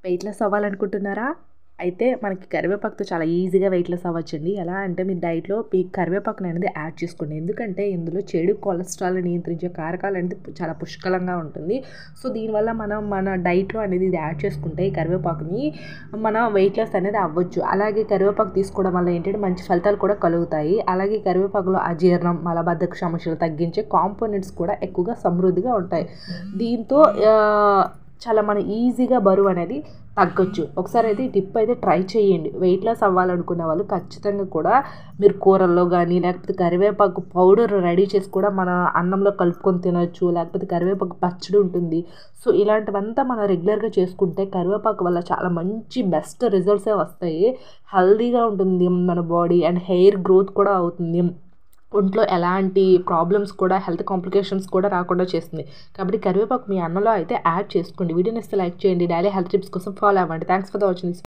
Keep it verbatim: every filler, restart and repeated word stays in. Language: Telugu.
Weight loss అవ్వాలనుకుంటున్నారా? అయితే మనకి కరివేపాకుతో చాలా ఈజీగా వెయిట్ లాస్ అవ్వచ్చండి. ఎలా అంటే మీ డైట్‌లో ఈ కరివేపాకుని అనేది యాడ్ చేసుకోండి. ఎందుకంటే ఇందులో చెడు కొలెస్ట్రాల్‌ని నియంత్రించే కారకాలు అనేది చాలా పుష్కలంగా ఉంటుంది. సో దీనివల్ల మనం మన డైట్‌లో అనేది ఇది యాడ్ చేసుకుంటే ఈ కరివేపాకుని మనం వెయిట్ లాస్ అనేది అవ్వచ్చు. అలాగే కరివేపాకు తీసుకోవడం వల్ల ఏంటంటే మంచి ఫలితాలు కూడా కలుగుతాయి. అలాగే కరివేపాకులో అజీర్ణం, మలబద్ధక సమస్యలు తగ్గించే కాంపోనెంట్స్ కూడా ఎక్కువగా సమృద్ధిగా ఉంటాయి. దీంతో ఆహ్, చాలా మనం ఈజీగా బరువు అనేది తగ్గొచ్చు. ఒకసారి అయితే ఈ టిప్ అయితే ట్రై చేయండి. వెయిట్ లాస్ అవ్వాలనుకున్న వాళ్ళు ఖచ్చితంగా కూడా మీరు కూరల్లో కానీ లేకపోతే కరివేపాకు పౌడర్ రెడీ చేసి కూడా మన అన్నంలో కలుపుకొని తినొచ్చు. లేకపోతే కరివేపాకు పచ్చడి ఉంటుంది. సో ఇలాంటివంతా మనం రెగ్యులర్‌గా చేసుకుంటే కరివేపాకు వల్ల చాలా మంచి బెస్ట్ రిజల్ట్సే వస్తాయి. హెల్తీగా ఉంటుంది మన బాడీ అండ్ హెయిర్ గ్రోత్ కూడా అవుతుంది. ఒంట్లో ఎలాంటి ప్రాబ్లమ్స్ కూడా హెల్త్ కాంప్లికేషన్స్ కూడా రాకుండా చేస్తుంది. కాబట్టి కరివేపాకు మీ అన్నంలో అయితే యాడ్ చేసుకోండి. వీడియో నచ్చితే లైక్ చేయండి. డైలీ హెల్త్ టిప్స్ కోసం ఫాలో అవ్వండి. Thanks for the watching this